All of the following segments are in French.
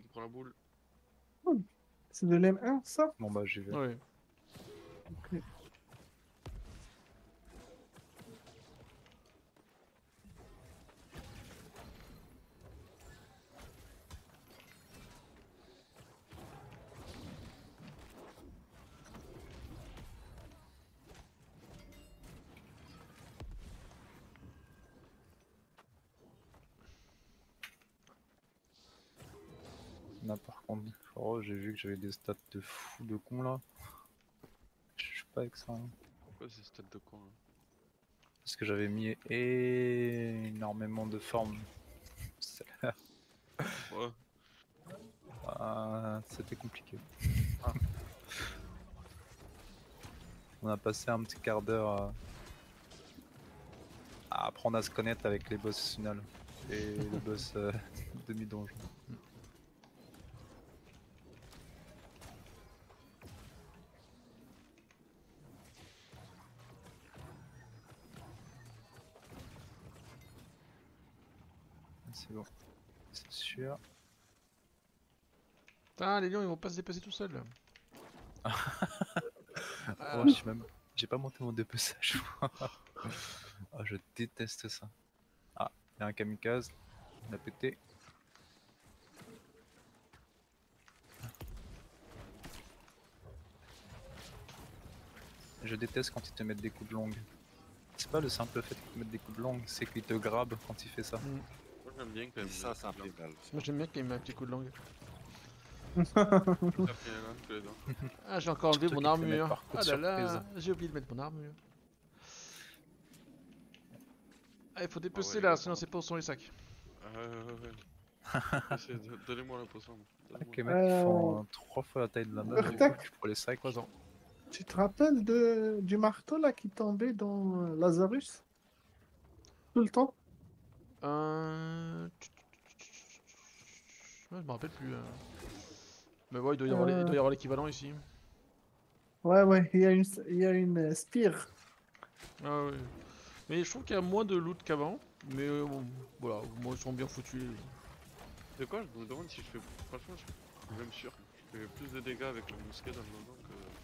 prends la boule. Cool. C'est de l'M1, ça? Bon bah j'y vais. Ouais. Ok. Là par contre, oh, j'ai vu que j'avais des stats de fou de con là. Je suis pas avec ça. Hein. Pourquoi c'est stade de con là? Parce que j'avais mis énormément de formes. Ouais. C'était compliqué. Ah. On a passé un petit quart d'heure à apprendre à se connaître avec les boss finales et le boss demi-donjon. C'est bon, c'est sûr. Putain, les lions, ils vont pas se déplacer tout seuls. Oh, j'ai pas monté mon dépeçage. Oh, je déteste ça. Ah, il y a un kamikaze. Il a pété. Je déteste quand ils te mettent des coups de longue. C'est pas le simple fait qu'ils te mettent des coups de longue, c'est qu'ils te grabent quand il fait ça. Mm. Moi j'aime bien quand même. Ça, ça fait mal. Moi j'aime bien qu'il me met un petit coup de langue. Ça fait un que les dents. Ah, j'ai encore enlevé Surtout mon qu'ils te le mettent armure. par coup de Ah là là, surprise. j'ai oublié de mettre mon armure. Ah, il faut dépecer ouais, là, les sinon gars, c'est pas où sont les sacs. Donnez-moi la potion. Ok, mec, ils font 3 fois la taille de la main. Du coup, Urtek, pour les sacs. 3 ans. tu te rappelles du marteau là qui tombait dans Lazarus? Tout le temps? Ouais, je me rappelle plus. Mais ouais, il doit y avoir il doit y avoir l'équivalent ici. Ouais, ouais, il y a une spire. Ah ouais. Mais je trouve qu'il y a moins de loot qu'avant. Mais bon, voilà, moi ils sont bien foutus. De quoi je me demande si je fais. Franchement, je suis même sûr. Je fais plus de dégâts avec le mousquet dans le moment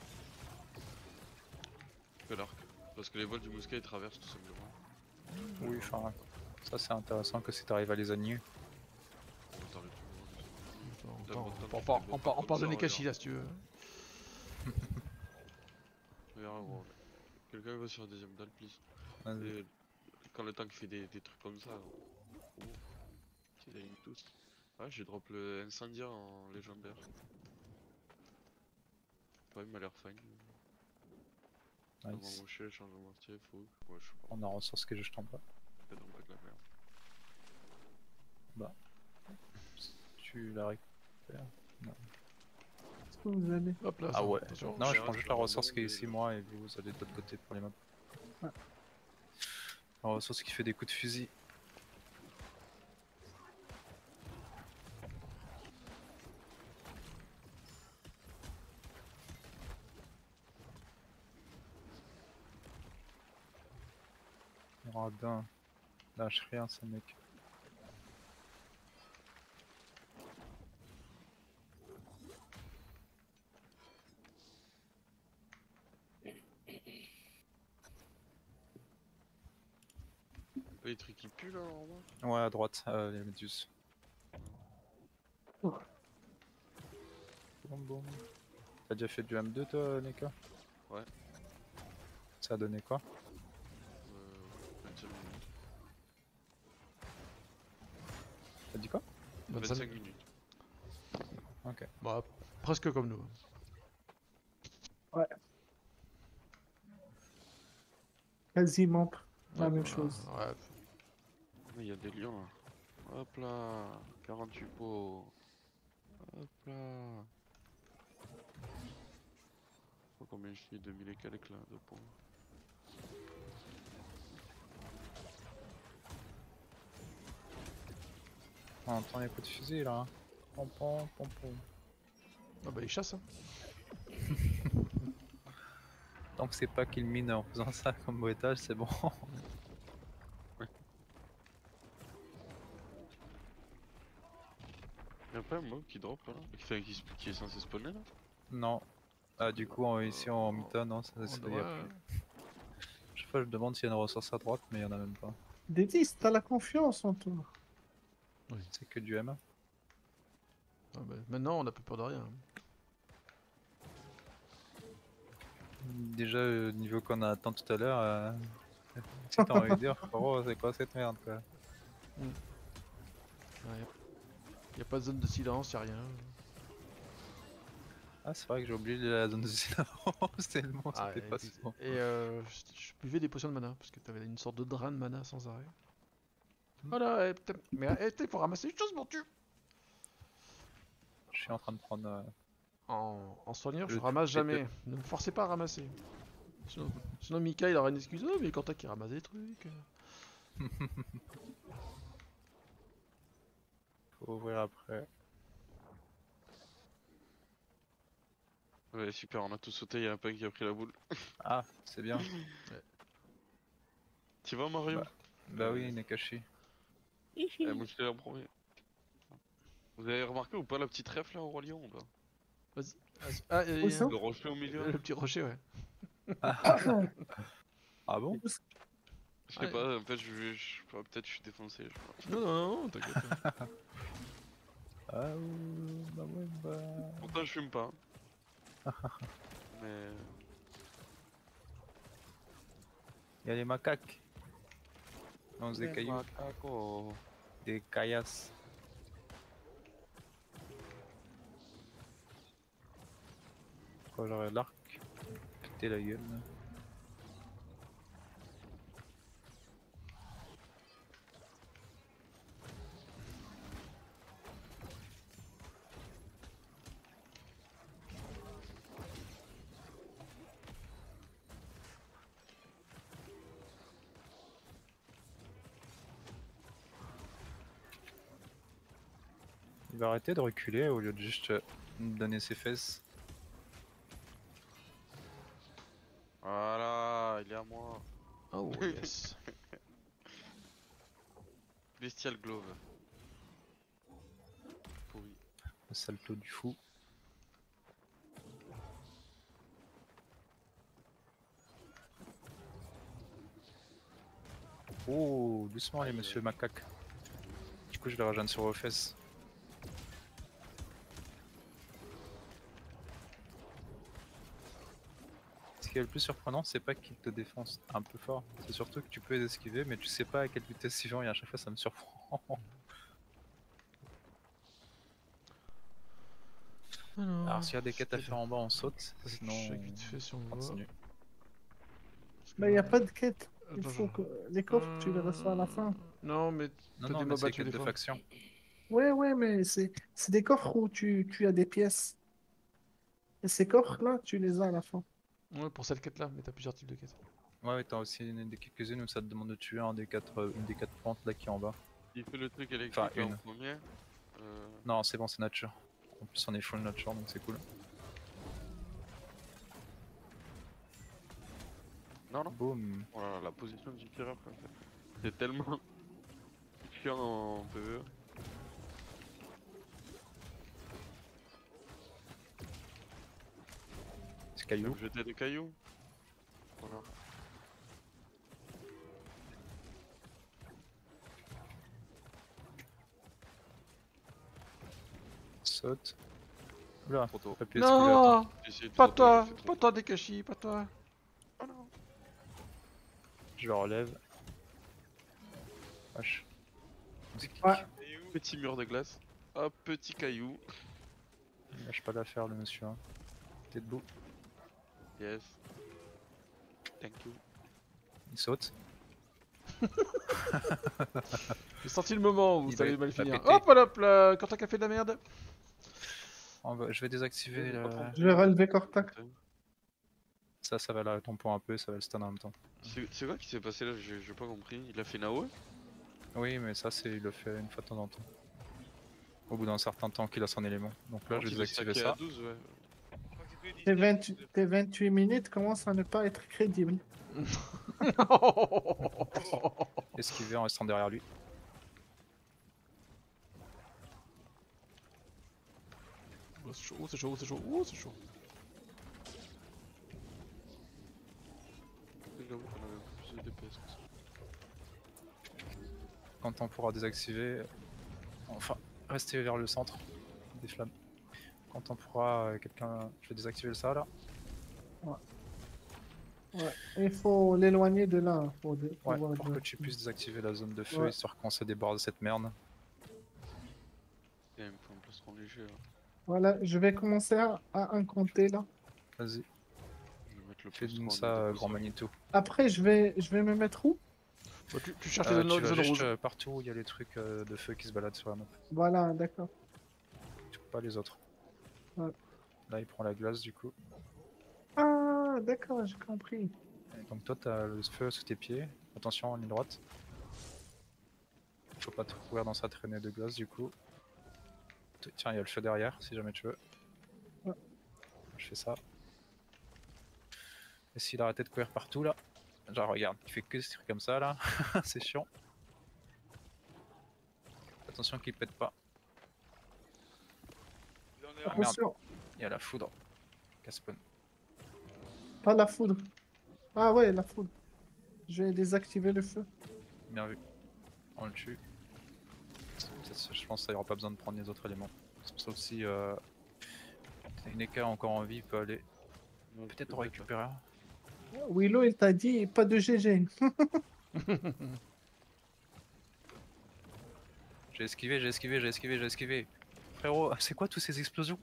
que l'arc. Parce que les volets du mousquet ils traversent tout simplement. Oui, enfin, ça c'est intéressant que si t'arrives à les annuler. On t'arrive On parle de Nekashi là si tu veux. Regarde, gros. Quelqu'un va sur la deuxième dalle, please. Vas-y. Et quand le tank fait des trucs comme ça, ils aiment tous. Ah, j'ai drop le incendiaire en légendaire. Ouais, il m'a l'air fine. Nice. Embauché, change de mortier, fou. Ouais, je sais pas. On a ressources que je t'en pas. Peut-être on peut de la merde. Bah. Tu la récupères. Non. Est-ce que vous allez? Hop là. Ah ça, ouais. attention. Non, je cher, prends je juste peux la ressource qui est rebondir, ici, là. moi, et vous allez de l'autre côté pour les maps. Ouais. La ressource qui fait des coups de fusil. Radin. Lâche rien, ce mec. Les trucs qui puent là en bas. Ouais, à droite, les méduses. Oh. Boum, boum. T'as déjà fait du M2 toi, Neka? Ouais. Ça a donné quoi? 25 minutes. T'as dit quoi? 25 minutes. Ok. Bah, presque comme nous. Ouais. Quasiment la Ouais, même bah, chose. Ouais. Mais il y a des lions là. Hop là. 48 pots. Hop là. Je sais pas combien je suis, 2000 et quelques là de pots. On entend les coups de fusil là. Hein. Pom pom pom pom. Ah bah, ils chassent. Hein. Tant que c'est pas qu'il mine en faisant ça comme bruitage, c'est bon. Y'a pas un mob qui drop là? Qui est censé spawner là? Non. Ah, du coup, ici en Mita, non, ça On y a devrait, plus. Chaque fois, je me demande s'il y a une ressource à droite, mais il y en a même pas. Dédis, t'as la confiance en toi. C'est que du M. Ah bah, maintenant, on a plus peur de rien. Déjà, le niveau qu'on a atteint tout à l'heure, si t'as envie de dire, frérot, c'est quoi cette merde quoi. Ouais, y a pas de zone de silence, y a rien. Ah, c'est vrai que j'ai oublié la zone de silence, tellement Ah, c'était pas souvent. et je buvais des potions de mana parce que t'avais une sorte de drain de mana sans arrêt. Hmm. Voilà, putain, mais putain, faut ramasser les choses, mon tu. Je suis en train de prendre. En soigneur, Le je ramasse truc jamais. Ne me forcez pas à ramasser. Sinon Mika il aura une excuse. Oh, mais Quentin qui ramasse des trucs. Faut ouvrir après. Ouais, super, on a tous sauté, y'a un punk qui a pris la boule. Ah, c'est bien. Tu vas Mario? Bah oui, Nakashi. Moi je l'ai en premier. Vous avez remarqué ou pas la petite ref là au Roi Lion ou pas? Vas-y. Ah, Où ça Le rocher au milieu? le petit rocher, ouais. Ah bon? Je sais Ouais. pas, en fait peut-être je suis défoncé. Je sais pas. Non, t'inquiète. Ah bah ouais, bah. Pourtant je fume pas. Mais... Y'a les macaques. Non, des cailloux, Oh. des caillasses. Quand j'aurai l'arc, péter la gueule. Il va arrêter de reculer au lieu de juste me donner ses fesses. Voilà, il est à moi. Oh yes. Bestial Glove. Pourri. Le salto du fou. Oh, doucement les monsieur macaque. Du coup je les rejoins sur vos fesses. Ce qui est le plus surprenant, c'est pas qu'ils te défoncent un peu fort, c'est surtout que tu peux les esquiver, mais tu sais pas à quelle vitesse ils vont et à chaque fois ça me surprend. Alors s'il y a des quêtes à faire en bas, on saute, sinon Check vite fait si on on voit. continue. Mais il a pas de quête. Il Attends, faut que les coffres, tu les reçois à la fin. Non, mais Non, t'as non, des mais mobs à c'est tuer quêtes des de fois. faction. Ouais, mais c'est des coffres où tu as des pièces. Et ces coffres-là, tu les as à la fin. Ouais, pour cette quête là, mais t'as plusieurs types de quêtes. Ouais, t'as aussi quelques-unes où ça te demande de tuer un des une des 4 plantes là qui est en bas. Il fait le truc électrique Enfin, là, en une. premier. Non, c'est bon, c'est nature. En plus, on est full nature donc c'est cool. Non, non. Boum. Oh là là, la position du tireur en fait. C'est tellement chiant en PvE. C'est Tu caillou. veux me jeter des cailloux? Voilà. Saute. Oula, Trop tôt. faut appuyer esquiver, attends. Non, J'ai essayé de pas sauter, toi, j'ai fait trop pas toi Dekashi, pas toi. tôt. Oh non. Je le relève. Wesh. Ouais. Petit mur de glace. Hop, petit caillou. Il lâche pas l'affaire le monsieur. Hein. T'es debout. Yes. Thank you. Il saute. J'ai senti le moment où Il ça va- allait mal va finir. péter. Hop là, quand t'as fait de la merde. Je vais désactiver Pas trop. Je vais relever Cortac. ça, ça va la tomber un peu et ça va le stun en même temps. C'est quoi qui s'est passé là? J'ai pas compris. Il a fait Nao? Oui, mais ça, il le fait une fois de temps en temps. Au bout d'un certain temps qu'il a son élément. Donc là, je vais désactiver ça. À 12, ouais. Tes 28 minutes commencent à ne pas être crédibles. Esquiver en restant derrière lui. c'est chaud, oh, c'est chaud, oh, c'est chaud, oh, c'est chaud. J'avoue qu'on avait un peu plus de DPS que ça. Quand on pourra désactiver, enfin, rester vers le centre des flammes. Quand on pourra, quelqu'un, je vais désactiver ça là. Ouais. Il faut l'éloigner de là pour Ouais, pouvoir pour que tu puisses désactiver la zone de feu, Ouais. histoire qu'on se débarrasse de cette merde. Il me faut un placement léger là. Voilà, je vais commencer à un compter là. Vas-y, Je vais mettre le fais plus donc 3 ça, grand Magneto. Après, je vais me mettre où? Bah, tu cherches les Tu zones, vas zones juste rouges. partout où il y a les trucs de feu qui se baladent sur la map. Voilà, d'accord. Tu peux pas les autres. Ouais. Là, il prend la glace du coup. Ah, d'accord, j'ai compris. Et donc toi, t'as le feu sous tes pieds. Attention en ligne droite. Faut pas te courir dans sa traînée de glace du coup. Tiens, il y a le feu derrière si jamais tu veux. Ouais. Je fais ça. Et s'il arrêtait de courir partout là. Genre regarde, il fait que des trucs comme ça là. C'est chiant. Attention qu'il pète pas. Attention, Il y a la foudre. Casse-spawn. pas la foudre. Ah ouais, la foudre. Je vais désactiver le feu. Bien vu. On le tue. Je pense qu'il n'y aura pas besoin de prendre les autres éléments. Sauf si une écart encore en vie peut aller. Peut-être en récupérer un. Willow, il t'a dit pas de GG. J'ai esquivé, j'ai esquivé, j'ai esquivé, j'ai esquivé. Frérot, c'est quoi toutes ces explosions?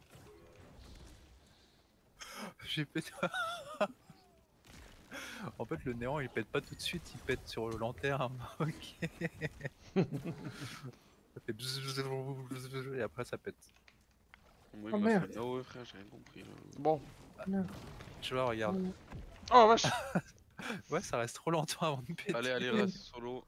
J'ai pété. En fait, le néant il pète pas tout de suite, il pète sur le long terme. Ok. Ça fait bzzz, bzzz, bzzz, et après ça pète. Moi, Oh, il m'a merde. fait no ouais, frère, j'ai rien compris là. Bon. Tu vois, regarde. Oh vache. Ouais, ça reste trop longtemps avant de péter. Allez, race solo.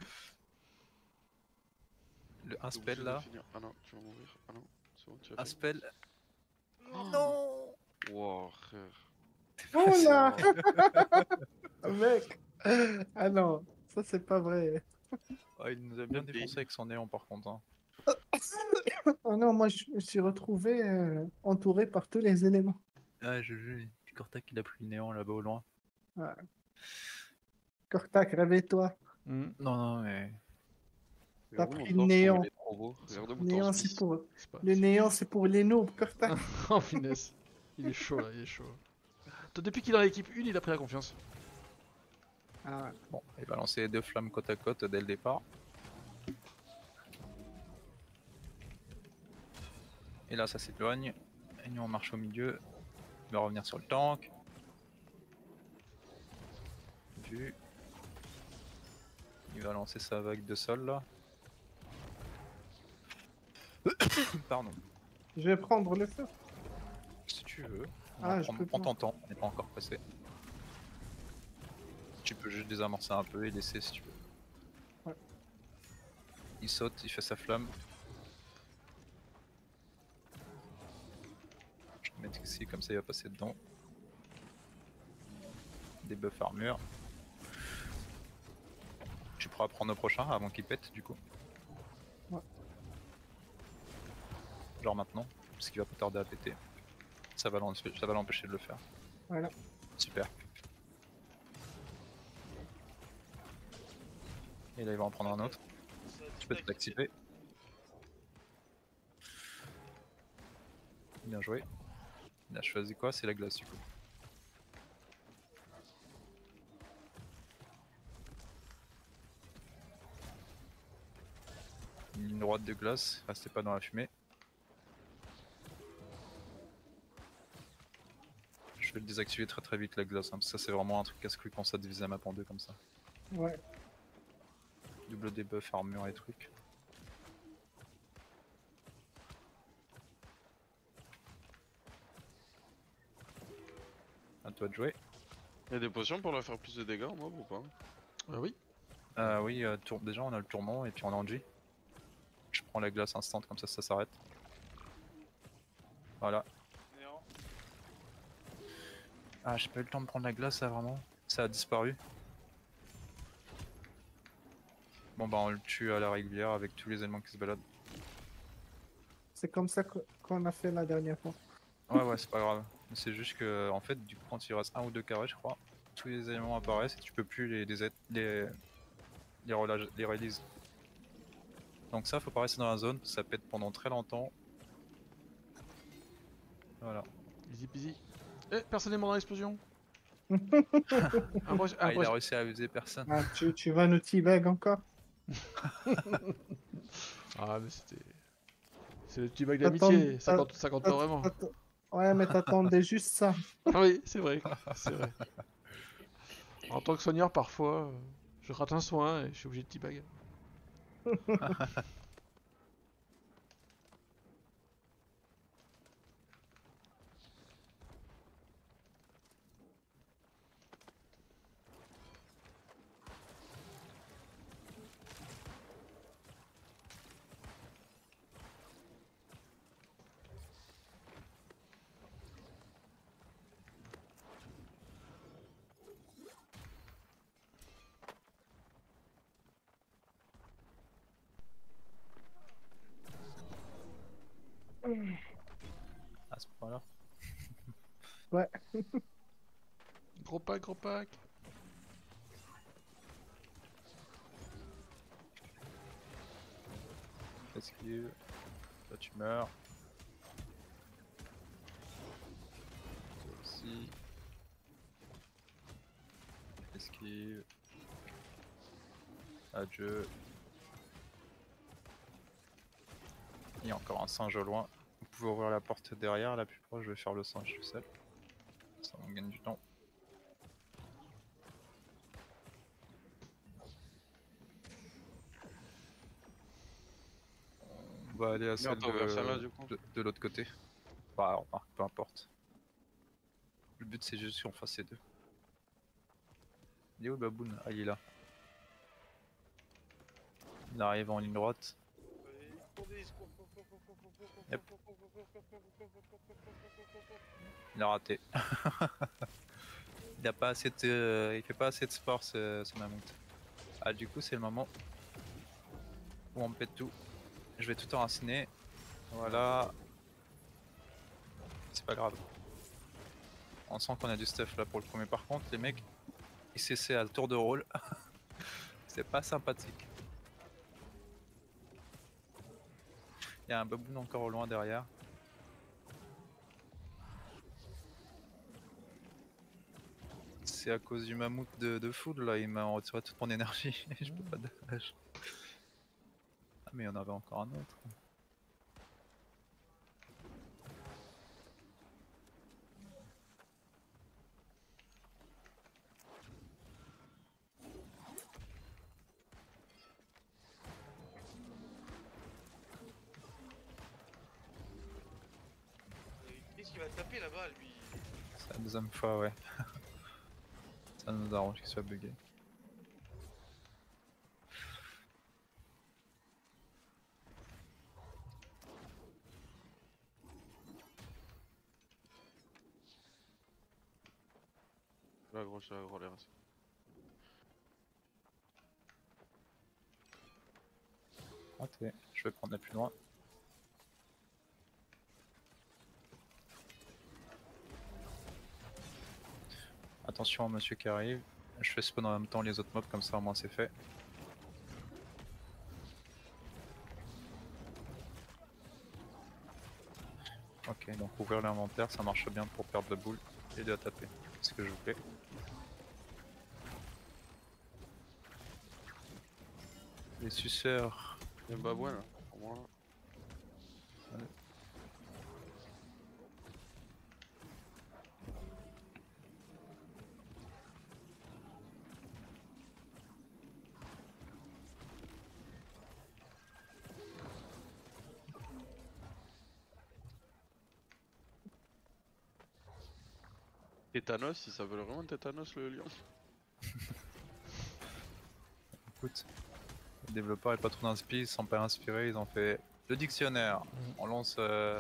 Un T'es spell obligé de là. finir. Ah non, tu vas mourir. Ah non, c'est bon, tu as Un fait. spell. Non. Wow, frère. Oh là, Wow. mec. Ah non, ça c'est pas vrai. Oh, il nous a bien défoncé avec son néant par contre. Hein. Oh non, moi je me suis retrouvé entouré par tous les éléments. Ah, je jure, Cortac il a pris le néant là-bas au loin. Ah. Cortac, réveille-toi. Hmm. Non, non, mais. T'as Regardez mon pris le torse, comme néant. il est trop beau. Regardez mon Néant, torse c'est bis. pour... C'est pas- Le néant, c'est pour les noobs, Cortac. Oh finesse. Il est chaud là, il est chaud. Toi, depuis qu'il est dans l'équipe 1, il a pris la confiance. Ah, Bon, il va lancer les deux flammes côte à côte dès le départ. Et là, ça s'éloigne. Et nous, on marche au milieu. Il va revenir sur le tank. Vu. Il va lancer sa vague de sol là. Pardon. je vais prendre le feu. Si tu veux. Ah, je peux Prends pas. ton temps, on n'est pas encore passé. Tu peux juste désamorcer un peu et laisser si tu veux. Ouais. Il saute, il fait sa flamme. Je vais le mettre ici, comme ça il va passer dedans. Des buffs armure. Tu pourras prendre au prochain avant qu'il pète du coup. Ouais. Genre maintenant, parce qu'il va pas tarder à péter. Ça va l'empêcher de le faire. Voilà. Super. Et là il va en prendre un autre. Tu peux t'activer. Bien joué. Il a choisi quoi? C'est la glace du coup. Une ligne droite de glace, restez pas dans la fumée. Je vais le désactiver très très vite la glace, hein, parce que ça c'est vraiment un truc casse-couille quand ça divise la map en deux comme ça. Ouais. Double debuff, armure et trucs. À toi de jouer. Il y a des potions pour leur faire plus de dégâts en mob ou pas? Oui. Oui, déjà on a le tourment et puis on a Angie. Je prends la glace instant comme ça s'arrête. Voilà. Ah, j'ai pas eu le temps de prendre la glace là vraiment. Ça a disparu. Bon bah on le tue à la régulière avec tous les éléments qui se baladent. c'est comme ça qu'on a fait la dernière fois. Ouais, c'est pas grave. C'est juste que, en fait, du coup, quand il reste un ou deux carrés, je crois, tous les éléments apparaissent et tu peux plus les release. Donc ça, faut pas rester dans la zone, ça pète pendant très longtemps. Voilà. Easy peasy. Eh, personne n'est mort dans l'explosion. Ah, il a réussi à abuser personne. Ah, tu vas nous teabag encore? Ah, mais c'était. C'est le petit bac T'attends- d'amitié, ça t'a- compte, ça compte pas vraiment. Ouais, mais t'attendais juste ça. Ah oui, c'est vrai, c'est vrai. En tant que soigneur, parfois, je rate un soin et je suis obligé de teabag. À ce point-là. Ouais. Gros pack, gros pack. Esquive. Là, tu meurs. Toi aussi. Esquive. Adieu. Il y a encore un singe au loin. Vous pouvez ouvrir la porte derrière, la plus proche, je vais faire le singe tout seul. Ça me gagne du temps. On va aller à celle t'as ouvert celle-là, du coup de l'autre côté. Bah, remarque, peu importe. Le but c'est juste qu'on fasse ces deux. Il est où le baboon? Ah, il est là. Il arrive en ligne droite. Yep. Il a raté. Il a pas assez de, il fait pas assez de sport ce mammouth. Ah, du coup c'est le moment où on pète tout. Je vais tout enraciner. Voilà. C'est pas grave. On sent qu'on a du stuff là pour le premier. Par contre, les mecs, ils cessaient à tour de rôle. C'est pas sympathique. Il y a un baboon encore au loin derrière. C'est à cause du mammouth de food là, il m'a retiré toute mon énergie. Je peux pas dash. Ah, mais il y en avait encore un autre. Qu'est-ce qu'il va taper là-bas, lui? C'est la deuxième fois, ouais. Ça nous arrange qu'il soit bugué. Là, gros, je vais gros les restes. Raté. Je vais prendre la plus loin. Attention, monsieur qui arrive. Je fais spawn en même temps les autres mobs, comme ça au moins c'est fait. Ok, donc ouvrir l'inventaire, ça marche bien pour perdre la boule et de la taper. C'est ce que je voulais. Les suceurs. Il y a un babouin là, pour moi. Ouais. Tétanos, il s'appelle vraiment Tétanos le lion. Écoute, le développeur est pas trop d'inspi, ils sont pas inspirés, ils ont fait le dictionnaire. On lance,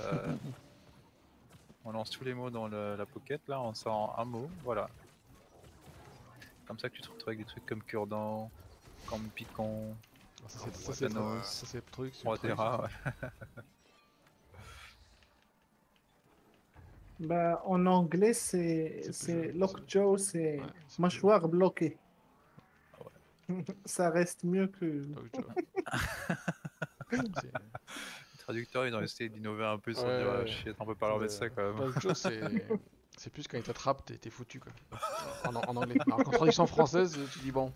on lance tous les mots dans la pocket là, on sort un mot, voilà. Comme ça que tu te retrouves avec des trucs comme cure-dent, comme piquant, Ça c'est Tétanos, ça, c'est le truc. c'est le truc, Rotera, ouais. Bah, en anglais, C'est c'est plus joli, lockjaw, c'est Ouais, c'est plus mâchoire bloquée. Ah Ça reste mieux que. joli. Donc, c'est- Les traducteurs, ils ont essayé d'innover un peu, ils se sont dit, ouais, Ouais, shit, on peut pas leur mettre ça quand même. Lockjaw, c'est plus quand il t'attrape, t'es foutu quoi. En anglais. Alors qu'en traduction française, tu dis bon.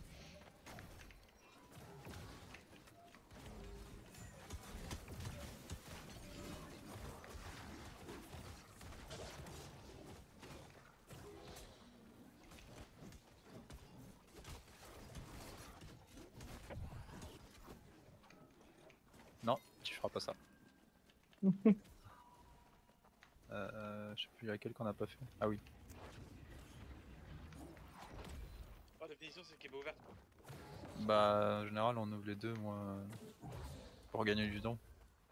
Non, tu feras pas ça. Je sais plus laquelle qu'on a pas fait. Ah oui. La définition, c'est qu'il est pas ouverte. Bah, en général, on ouvre les deux, moi, pour gagner du temps.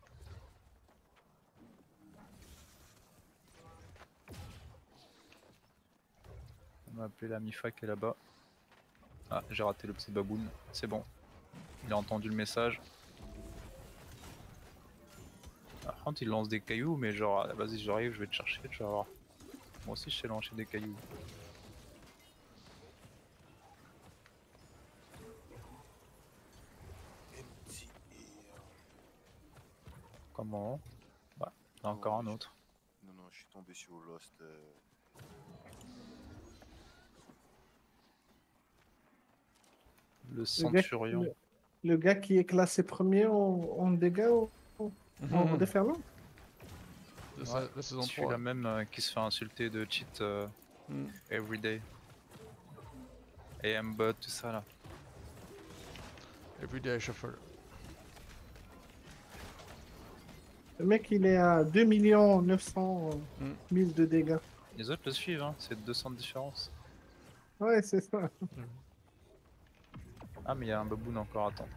On va appeler la Mifa qui est là-bas. Ah, j'ai raté le petit baboun. C'est bon. Il a entendu le message. Par contre, il lance des cailloux, mais genre, ah, vas-y, j'arrive, je vais te chercher, tu vas voir. Moi aussi, je sais lancer des cailloux. Comment? Bah, il y en a encore un autre. Non, non, je suis tombé sur Lost. Le Le gars, Centurion. le gars qui est classé premier en dégâts en déferlant. De Ouais, la saison Celui-là 3. même qui se fait insulter de cheat Mm. everyday. Et bot, tout ça là. Everyday Shuffle. Le mec, il est à 2 900 000 de dégâts. Les autres le suivent, hein. C'est 200 de différence. Ouais, c'est ça. Ah, mais il y a un baboon encore, attends.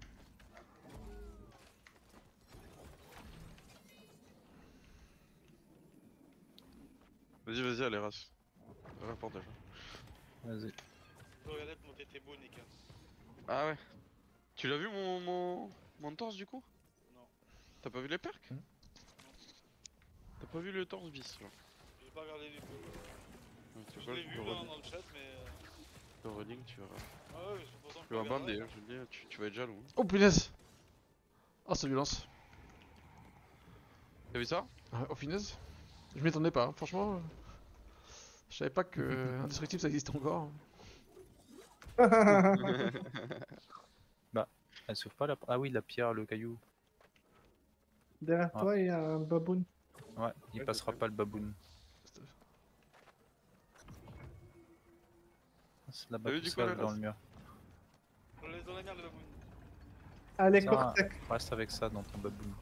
Vas-y, vas-y, allez, race. Rapporte déjà. Vas-y. Tu peux regarder pour monter tes beaux, Nick. Ah ouais. Tu l'as vu mon torse du coup? Non. T'as pas vu les perks? T'as pas vu le torse bis là? J'ai pas regardé du tout. Tu Je vois, l'ai vu le là running, dans le chat, mais. le running, tu verras. Ah ouais, c'est pourtant Tu vas bander, hein, je le dis, tu vas être jaloux. Oh punaise. Oh, c'est violence. T'as vu ça? Oh punaise. Je m'y attendais pas, hein. Franchement. Je savais pas que Indestructible ça existait encore. Elle s'ouvre pas la... Ah oui, la pierre, le caillou. Derrière Ah. toi, il y a un baboon. Ouais, il Ouais, passera je sais. pas le baboon. C'est là-bas T'as vu tout du coup, seul la dans race? le mur. On le laisse dans la merde, le baboon. Allez, Tiens, Cortec. reste avec ça dans ton baboon.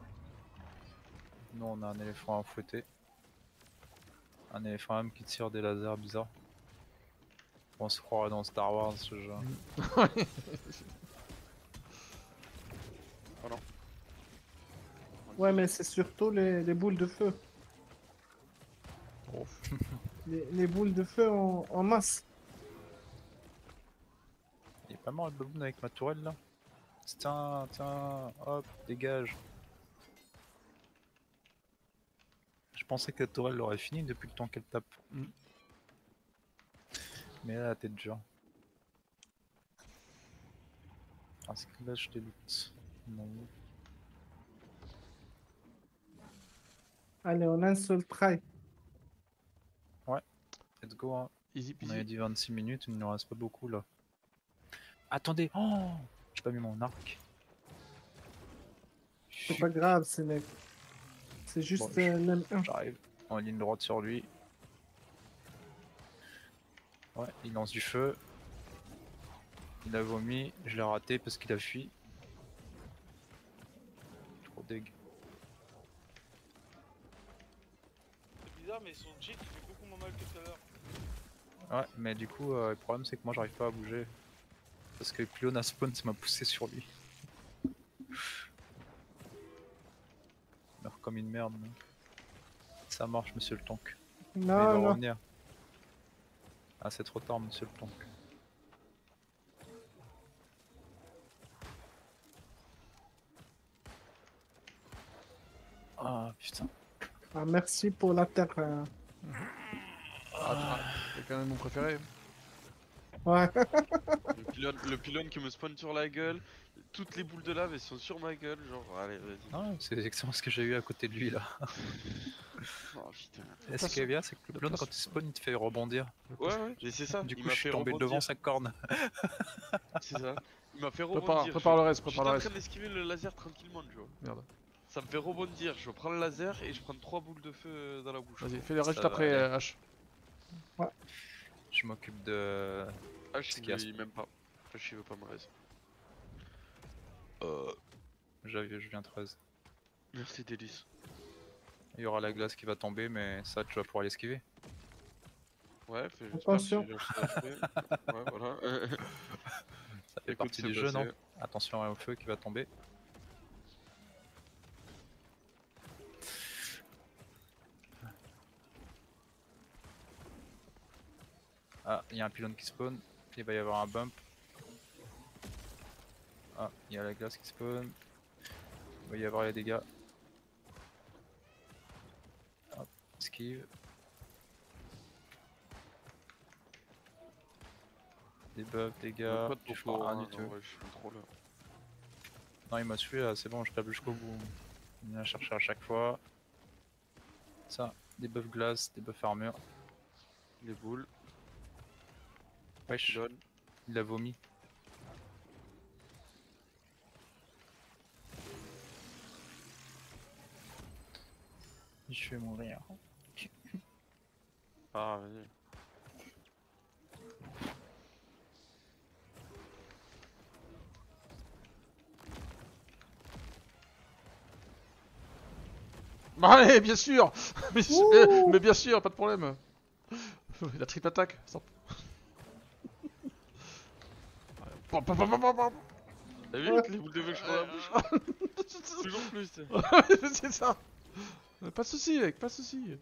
Nous, on a un éléphant à fouetter. Un éléphant même qui tire des lasers bizarres. On se croirait dans Star Wars ce jeu. Ouais, mais c'est surtout les boules de feu. Oh. Les boules de feu en masse. Il est pas mort le baboon avec ma tourelle là? Tiens, tiens, hop, dégage. Je pensais que la tourelle l'aurait fini depuis le temps qu'elle tape. Mm. Mais là, la tête dure. Ah, c'est que là, je loot. Non. Allez, on a un seul try. Let's go, hein. Easy On avait peasy. dit 26 minutes, il ne nous reste pas beaucoup là. Attendez, oh, j'ai pas mis mon arc. C'est pas grave, c'est juste Bon, un M1. J'arrive en ligne droite sur lui. Ouais, il lance du feu. Il a vomi, je l'ai raté parce qu'il a fui. Trop deg. C'est bizarre, mais son cheat il fait beaucoup moins mal que tout à l'heure. Ouais, mais du coup, le problème c'est que moi j'arrive pas à bouger. Parce que Clone spawn, ça m'a poussé sur lui. Il meurt comme une merde. Mais... Ça marche, monsieur le tank. Mais il va Non, non. revenir. Ah, c'est trop tard, monsieur le tank. Ah putain. Ah, merci pour la terre. C'est quand même mon préféré. Ouais. Le pylône qui me spawn sur la gueule, toutes les boules de lave elles sont sur ma gueule, genre allez vas-y. Non, c'est exactement ce que j'ai eu à côté de lui là. Oh putain. Et ce qui est bien, c'est que le pylône, quand il spawn, il te fait rebondir. Ouais ouais, mais c'est ça, Du il coup, m'a je fait suis tombé rebondir. devant sa corne. C'est ça. Il m'a fait Prépare, rebondir. prépare le reste, Je suis prépare en le train reste. d'esquiver le laser tranquillement, tu vois. Merde. Ça me fait rebondir, je prends le laser et je prends 3 boules de feu dans la bouche. Vas-y, fais le reste Ça va après, aller. H. Je m'occupe de. Ah, je Ce qu'il y a- suis même pas. Ah, je veux pas me raise. Je viens 13. Merci Délice. Il y aura la glace qui va tomber, mais ça, tu vas pouvoir l'esquiver. Ouais, fais Attention. Ouais, voilà. Ça fait Écoute, partie c'est du jeu, non? passé. Attention au feu qui va tomber. Ah, il y a un pylône qui spawn. Il va y avoir un bump. Ah, il y a la glace qui spawn. Il va y avoir les dégâts. Hop, esquive. Des buffs, dégâts. Pas de Je fais topo, rien hein, du tout. non, ouais, je suis trop là. Non, il m'a tué là, c'est bon, je tape jusqu'au bout. Il vient chercher à chaque fois. Ça, des buffs glace, des buffs armure. Les boules, Wesh, pylône. il a vomi. Je vais mourir. Ah, vas-y. Bah allez, bien sûr. Mais bien sûr, pas de problème. La triple attaque. Sans- Pam, pam, pam, pam, pam, pam. T'as vu Ouais. les boules de feu que je prends dans la bouche? Toujours plus. C'est ça. Pas de soucis, mec, pas de soucis.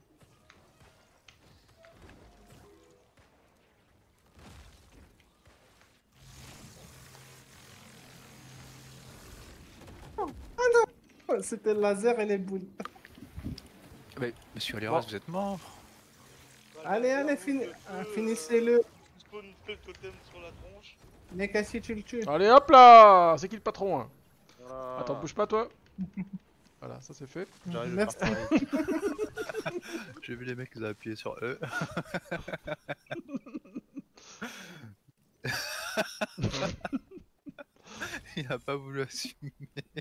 C'était le laser et les boules. Mais monsieur Aliras, vous êtes mort. Allez, allez, finissez-le. Spawn plein de totems sur la tronche. Nekassi, tu le tues. Allez, hop là. C'est qui le patron hein? Voilà. Attends, bouge pas toi. Voilà, ça c'est fait. J'arrive à Merci. faire pareil. J'ai vu les mecs, ils ont appuyé sur E. Il a pas voulu assumer.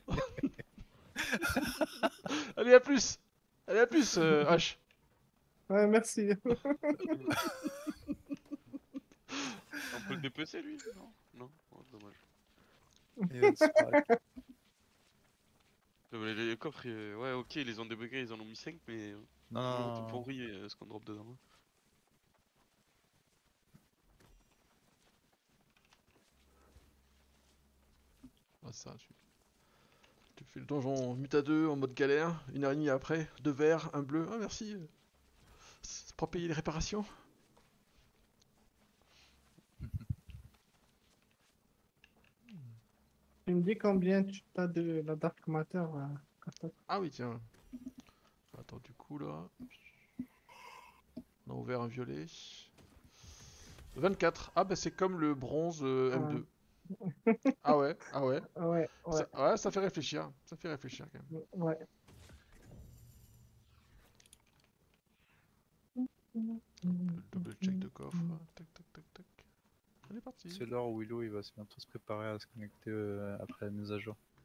Allez, à plus. Allez, à plus, H. Ouais, merci. On peut le dépecer lui? Non. Non, oh, dommage. Il va disparaître. Les coffres, ouais, ok, ils les ont débugués, ils en ont mis 5, mais Non, toujours non, tout non. pourri ce qu'on drop dedans. Ah, ça, tu fais le donjon Muta 2 en mode galère, une heure et demie après, 2 verts, un bleu. Ah, merci. C'est pour payer les réparations. Tu me dis combien tu as de la Dark Matter Kata. Ah oui, tiens. Attends, du coup, là... On a ouvert un violet. 24. Ah bah c'est comme le bronze M2. Ah ouais, ah ouais. Ouais, ouais, Ouais, ça fait réfléchir. Ça fait réfléchir quand même. ouais. Le double check de coffre. Tac, tac, tac, tac. On est parti. C'est l'heure où Willow il va bientôt se préparer à se connecter après la mise à jour.